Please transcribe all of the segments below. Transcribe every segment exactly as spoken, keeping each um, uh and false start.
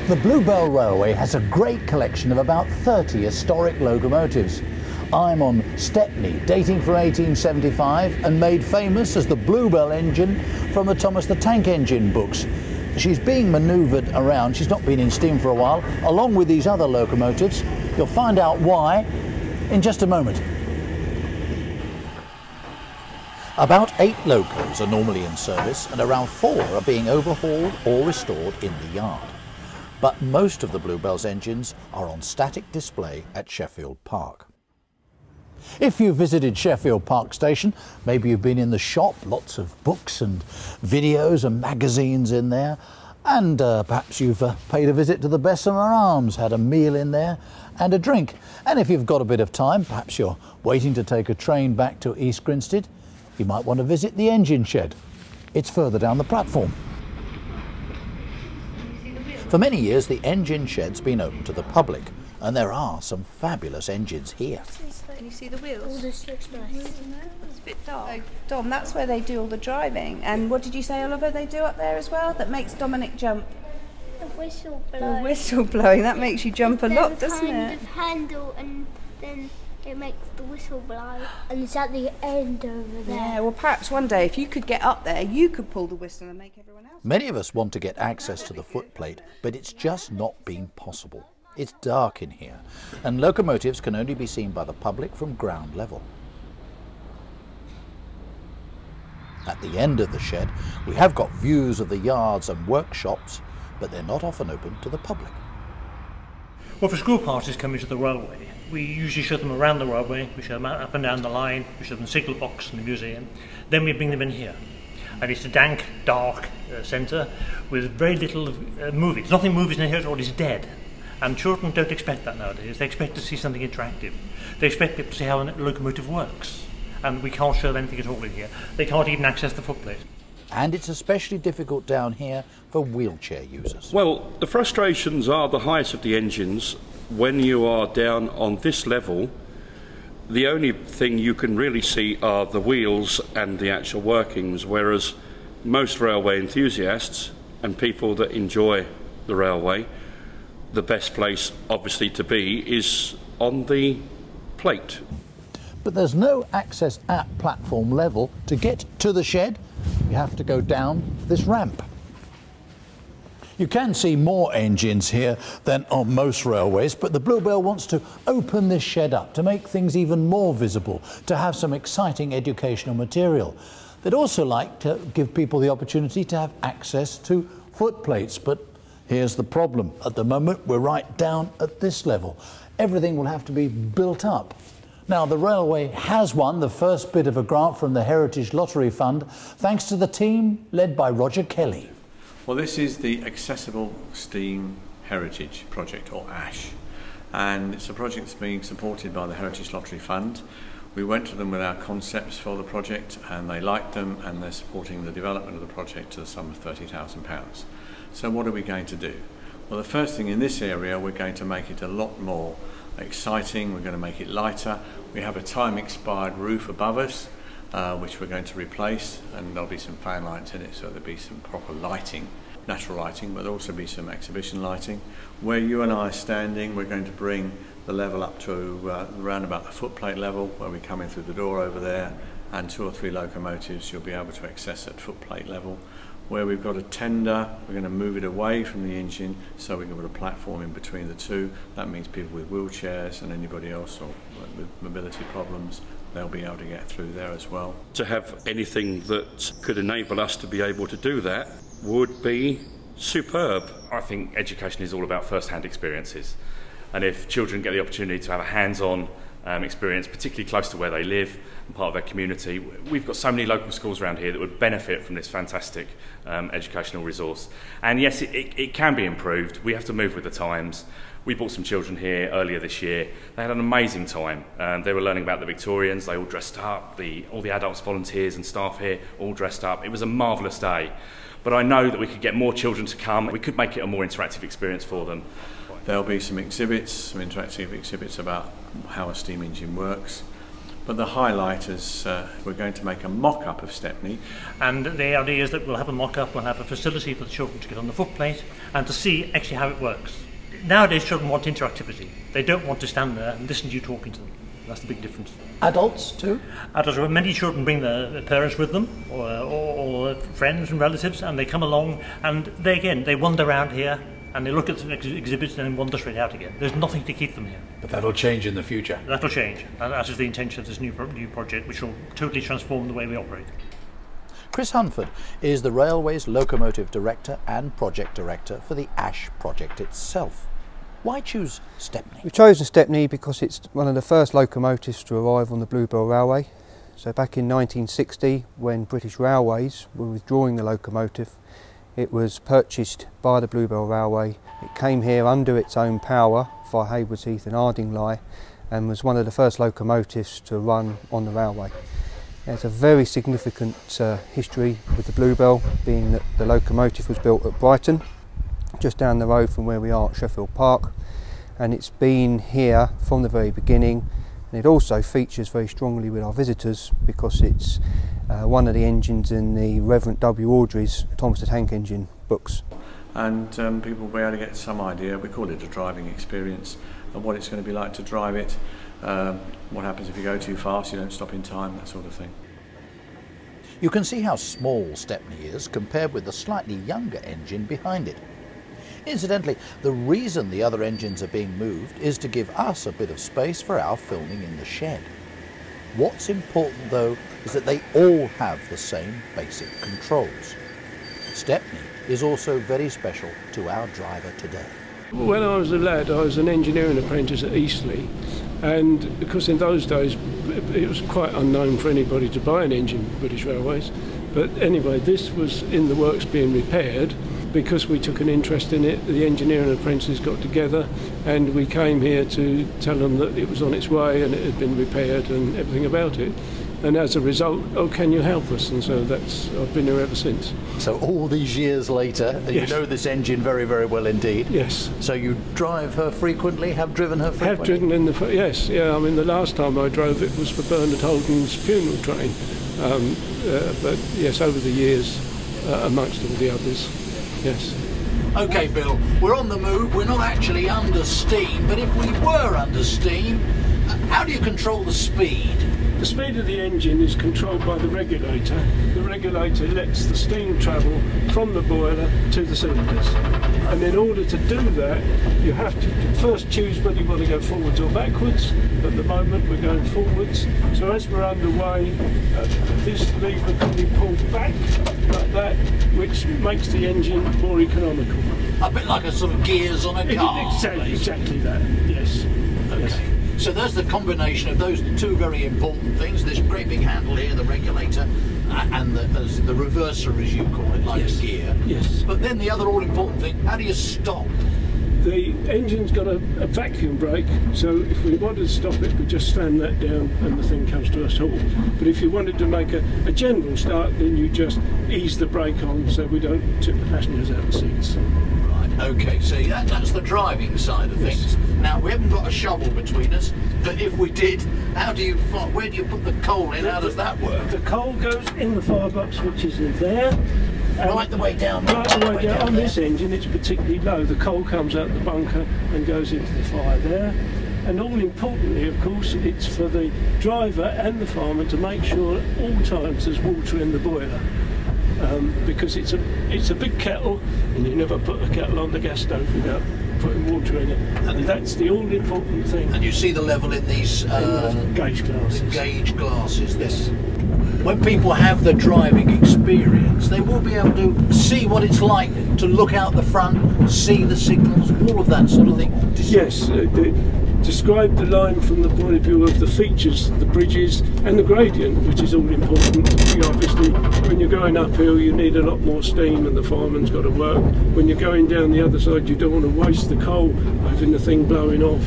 The Bluebell Railway has a great collection of about thirty historic locomotives. I'm on Stepney, dating from eighteen seventy-five and made famous as the Bluebell engine from the Thomas the Tank Engine books. She's being manoeuvred around, she's not been in steam for a while, along with these other locomotives. You'll find out why in just a moment. About eight locos are normally in service and around four are being overhauled or restored in the yard. But most of the Bluebell's engines are on static display at Sheffield Park. If you've visited Sheffield Park Station, maybe you've been in the shop, lots of books and videos and magazines in there, and uh, perhaps you've uh, paid a visit to the Bessemer Arms, had a meal in there and a drink. And if you've got a bit of time, perhaps you're waiting to take a train back to East Grinstead, you might want to visit the engine shed. It's further down the platform. For many years, the engine shed's been open to the public, and there are some fabulous engines here. Can you see the wheels? Oh, this looks nice. It's a bit dark. Oh, Dom, that's where they do all the driving. And what did you say, Oliver, they do up there as well? That makes Dominic jump? The whistle The blowing. whistle blowing. That makes you jump a There's lot, a doesn't kind it? of handle, and then it makes the whistle blow. And it's at the end over there. Yeah, well, perhaps one day, if you could get up there, you could pull the whistle and make everyone else. Many of us want to get access to the footplate, but it's just not been possible. It's dark in here, and locomotives can only be seen by the public from ground level. At the end of the shed, we have got views of the yards and workshops, but they're not often open to the public. Well, for school parties coming to the railway, we usually show them around the railway, we show them up and down the line, we show them the signal box in the museum, then we bring them in here. And it's a dank, dark uh, centre with very little uh, movies. Nothing movies in here at all, it's dead. And children don't expect that nowadays. They expect to see something interactive. They expect people to see how a locomotive works. And we can't show them anything at all in here. They can't even access the footplate. And it's especially difficult down here for wheelchair users. Well, the frustrations are the height of the engines. When you are down on this level, the only thing you can really see are the wheels and the actual workings, whereas most railway enthusiasts and people that enjoy the railway, the best place obviously to be is on the plate. But there's no access at platform level. To get to the shed, you have to go down this ramp. You can see more engines here than on most railways, but the Bluebell wants to open this shed up to make things even more visible, to have some exciting educational material. They'd also like to give people the opportunity to have access to footplates, but here's the problem. At the moment, we're right down at this level. Everything will have to be built up. Now, the railway has won the first bit of a grant from the Heritage Lottery Fund, thanks to the team led by Roger Kelly. Well, this is the Accessible Steam Heritage Project, or ASH, and it's a project that's being supported by the Heritage Lottery Fund. We went to them with our concepts for the project and they liked them, and they're supporting the development of the project to the sum of thirty thousand pounds. So what are we going to do? Well, the first thing in this area, we're going to make it a lot more exciting. We're going to make it lighter. We have a time expired roof above us, uh, which we're going to replace, and there'll be some fan lights in it, so there'll be some proper lighting, natural lighting, but there'll also be some exhibition lighting. Where you and I are standing, we're going to bring the level up to uh, around about the footplate level, where we come in through the door over there, and two or three locomotives you'll be able to access at footplate level. Where we've got a tender, we're going to move it away from the engine so we can put a platform in between the two. That means people with wheelchairs and anybody else or with mobility problems, they'll be able to get through there as well. To have anything that could enable us to be able to do that would be superb. I think education is all about first-hand experiences, and if children get the opportunity to have a hands-on um, experience, particularly close to where they live and part of their community, we've got so many local schools around here that would benefit from this fantastic um, educational resource. And yes, it, it, it can be improved. We have to move with the times. We brought some children here earlier this year. They had an amazing time. Um, they were learning about the Victorians. They all dressed up. The, all the adults, volunteers and staff here all dressed up. It was a marvellous day. But I know that we could get more children to come. We could make it a more interactive experience for them. There'll be some exhibits, some interactive exhibits about how a steam engine works. But the highlight is uh, we're going to make a mock-up of Stepney. And the idea is that we'll have a mock-up, we'll have a facility for the children to get on the footplate and to see actually how it works. Nowadays children want interactivity. They don't want to stand there and listen to you talking to them. That's the big difference. Adults too? Adults, many children bring their, their parents with them, or, or, or friends and relatives, and they come along and they again, they wander around here and they look at the ex exhibits and then wander straight out again. There's nothing to keep them here. But that'll change in the future. That'll change, and that is the intention of this new, pro new project, which will totally transform the way we operate. Chris Hunford is the Railway's Locomotive Director and Project Director for the ASH project itself. Why choose Stepney? We've chosen Stepney because it's one of the first locomotives to arrive on the Bluebell Railway. So back in nineteen sixty, when British Railways were withdrawing the locomotive, it was purchased by the Bluebell Railway. It came here under its own power via Haywards Heath and Ardingly, and was one of the first locomotives to run on the railway. There's a very significant uh, history with the Bluebell, being that the locomotive was built at Brighton, just down the road from where we are at Sheffield Park, and it's been here from the very beginning, and it also features very strongly with our visitors because it's uh, one of the engines in the Reverend W Awdry's Thomas the Tank Engine books. And um, people will be able to get some idea, we call it a driving experience, of what it's going to be like to drive it, um, what happens if you go too fast, you don't stop in time, that sort of thing. You can see how small Stepney is compared with the slightly younger engine behind it. Incidentally, the reason the other engines are being moved is to give us a bit of space for our filming in the shed. What's important though is that they all have the same basic controls. Stepney is also very special to our driver today. When I was a lad, I was an engineering apprentice at Eastleigh, and because in those days it was quite unknown for anybody to buy an engine for British Railways, but anyway, this was in the works being repaired. Because we took an interest in it, the engineering apprentices got together and we came here to tell them that it was on its way and it had been repaired and everything about it. And as a result, oh, can you help us? And so that's, I've been here ever since. So all these years later, yes. You know this engine very, very well indeed. Yes. So you drive her frequently, have driven her frequently? Have driven in the, yes, yeah, I mean the last time I drove it was for Bernard Holden's funeral train. Um, uh, but yes, over the years, uh, amongst all the others. Yes. Okay, Bill, we're on the move. We're not actually under steam, but if we were under steam, how do you control the speed? The speed of the engine is controlled by the regulator. The regulator lets the steam travel from the boiler to the cylinders. And in order to do that, you have to first choose whether you want to go forwards or backwards. At the moment, we're going forwards. So as we're underway, uh, this lever can be pulled back like that, which makes the engine more economical. A bit like a sort of gears on a car. Exactly, exactly that, yes. Okay. Yes. So there's the combination of those two very important things, this great big handle here, the regulator, and the, as the reverser, as you call it, like yes. a gear. Yes. But then the other all-important thing, how do you stop? The engine's got a, a vacuum brake, so if we wanted to stop it, we just slam that down and the thing comes to a halt. But if you wanted to make a, a general start, then you just ease the brake on so we don't tip the passengers out of the seats. Right, okay, so that, that's the driving side of Yes. things. Now, we haven't got a shovel between us, but if we did, how do you, where do you put the coal in? How does that work? The coal goes in the firebox, which is in there. Right the way down. Right the way down. On down this engine, it's particularly low. The coal comes out the bunker and goes into the fire there. And all importantly, of course, it's for the driver and the farmer to make sure at all times there's water in the boiler. Um, because it's a it's a big kettle, and you never put a kettle on the gas stove without putting water in it. And that's the all important thing. And you see the level in these uh, in the gauge glasses. The gauge glasses. This. When people have the driving experience, they will be able to see what it's like to look out the front, see the signals, all of that sort of thing. Yes, uh, the, describe the line from the point of view of the features, the bridges and the gradient, which is all important. Obviously, when you're going uphill, you need a lot more steam and the fireman's got to work. When you're going down the other side, you don't want to waste the coal having the thing blowing off.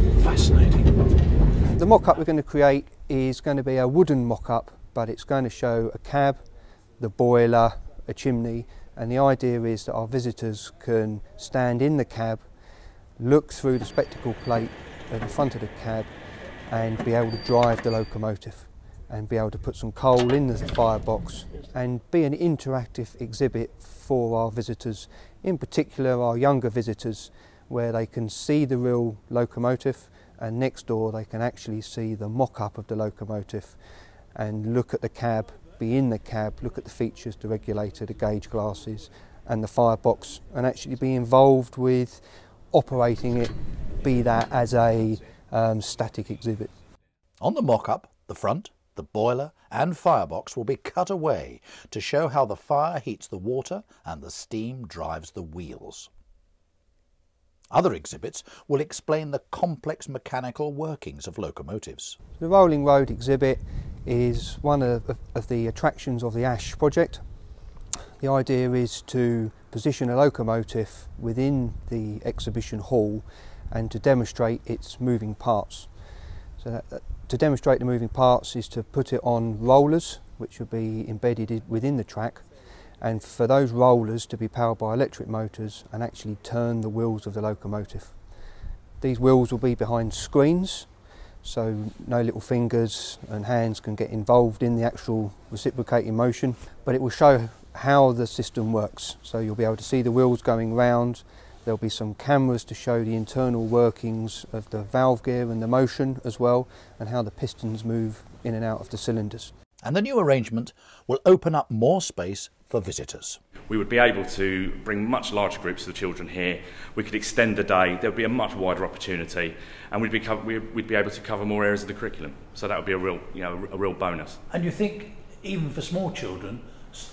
Fascinating. The mock-up we're going to create is going to be a wooden mock-up, but it's going to show a cab, the boiler, a chimney, and the idea is that our visitors can stand in the cab, look through the spectacle plate at the front of the cab and be able to drive the locomotive and be able to put some coal in the firebox and be an interactive exhibit for our visitors, in particular our younger visitors, where they can see the real locomotive, and next door they can actually see the mock-up of the locomotive and look at the cab, be in the cab, look at the features, the regulator, the gauge glasses and the firebox, and actually be involved with operating it, be that as a um, static exhibit. On the mock-up, the front, the boiler and firebox will be cut away to show how the fire heats the water and the steam drives the wheels. Other exhibits will explain the complex mechanical workings of locomotives. The rolling road exhibit is one of, of the attractions of the ASH project. The idea is to position a locomotive within the exhibition hall and to demonstrate its moving parts. So that, that, to demonstrate the moving parts is to put it on rollers, which will be embedded within the track, and for those rollers to be powered by electric motors and actually turn the wheels of the locomotive. These wheels will be behind screens, so no little fingers and hands can get involved in the actual reciprocating motion, but it will show how the system works. So you'll be able to see the wheels going round. There'll be some cameras to show the internal workings of the valve gear and the motion as well, and how the pistons move in and out of the cylinders. And the new arrangement will open up more space for visitors. We would be able to bring much larger groups of the children here. We could extend the day. There would be a much wider opportunity, and we'd be co- we'd be able to cover more areas of the curriculum. So that would be a real, you know, a real bonus. And you think, even for small children,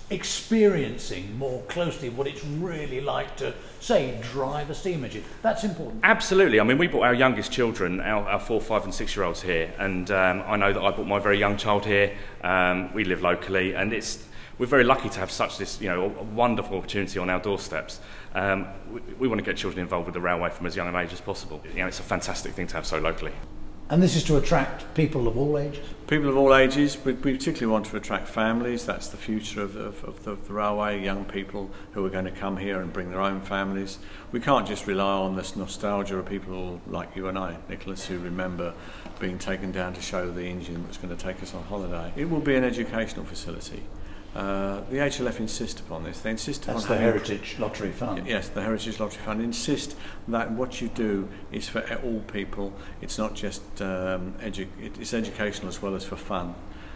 experiencing more closely what it's really like to, say, drive a steam engine, that's important. Absolutely. I mean, we brought our youngest children, our, our four, five and six year olds here, and um, I know that I brought my very young child here. Um, we live locally, and it's we're very lucky to have such this, you know, a wonderful opportunity on our doorsteps. Um, we, we want to get children involved with the railway from as young an age as possible. You know, it's a fantastic thing to have so locally. And this is to attract people of all ages? People of all ages. We, we particularly want to attract families. That's the future of, of, of, the, of the railway, young people who are going to come here and bring their own families. We can't just rely on this nostalgia of people like you and I, Nicholas, who remember being taken down to show the engine that's going to take us on holiday. It will be an educational facility. Uh, the H L F insist upon this. They insist That's upon the Heritage Lottery Fund. Yes, the Heritage Lottery Fund insist that what you do is for all people. It's not just um, edu it's educational as well as for fun.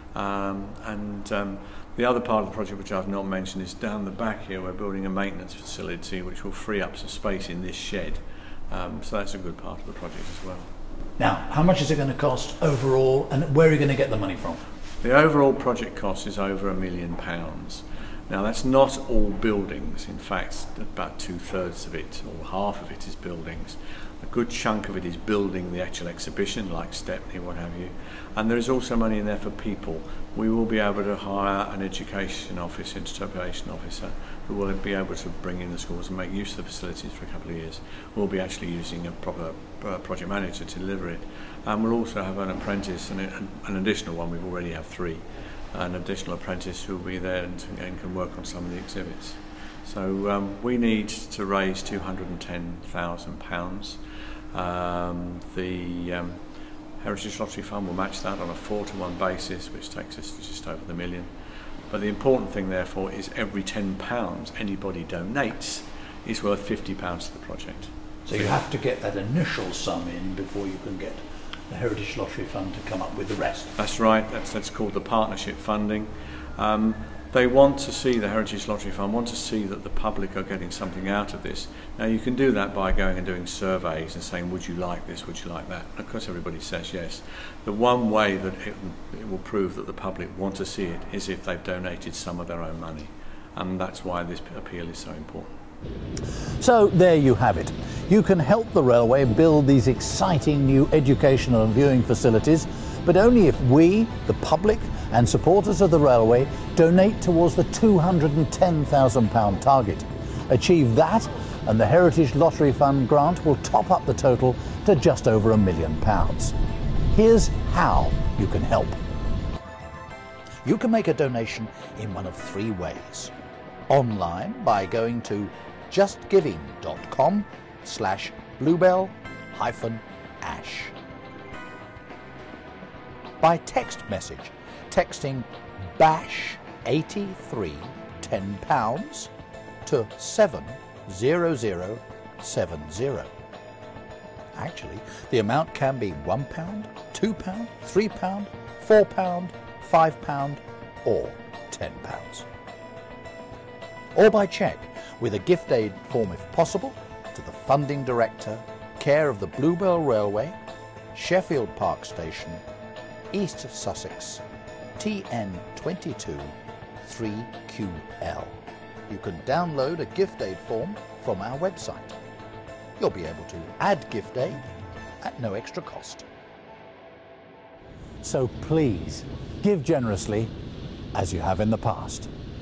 Um, and um, the other part of the project, which I've not mentioned, is down the back here. We're building a maintenance facility which will free up some space in this shed. Um, so that's a good part of the project as well. Now, how much is it going to cost overall, and where are you going to get the money from? The overall project cost is over a million pounds. Now that's not all buildings. In fact, about two thirds of it, or half of it, is buildings. A good chunk of it is building the actual exhibition, like Stepney, what have you. And there is also money in there for people. We will be able to hire an education officer, interpretation officer, who will be able to bring in the schools and make use of the facilities for a couple of years. We'll be actually using a proper uh, project manager to deliver it. And we'll also have an apprentice, and an, an additional one. We've already have three. An additional apprentice who will be there and, and can work on some of the exhibits. So um, we need to raise two hundred and ten thousand pounds. Um, the um, Heritage Lottery Fund will match that on a four to one basis, which takes us to just over the million. But the important thing, therefore, is every ten pounds anybody donates is worth fifty pounds to the project. So you have to get that initial sum in before you can get the Heritage Lottery Fund to come up with the rest. That's right. That's, that's called the partnership funding. Um, they want to see, the Heritage Lottery Fund want to see that the public are getting something out of this. Now you can do that by going and doing surveys and saying, would you like this, would you like that? And of course everybody says yes. The one way that it, it will prove that the public want to see it is if they've donated some of their own money. And that's why this appeal is so important. So there you have it. You can help the railway build these exciting new educational and viewing facilities, but only if we, the public and supporters of the railway, donate towards the two hundred and ten thousand pound target. Achieve that and the Heritage Lottery Fund grant will top up the total to just over a million pounds. Here's how you can help. You can make a donation in one of three ways. Online by going to justgiving.com slash bluebell hyphen ash. by text message, texting bash eighty-three ten pounds to seven zero zero seven zero. Actually, the amount can be one pound, two pound, three pound, four pound, five pound, or ten pounds. Or by cheque, with a gift aid form if possible, to the Funding Director, care of the Bluebell Railway, Sheffield Park Station, East Sussex, T N twenty-two three Q L. You can download a gift aid form from our website. You'll be able to add gift aid at no extra cost. So please, give generously as you have in the past.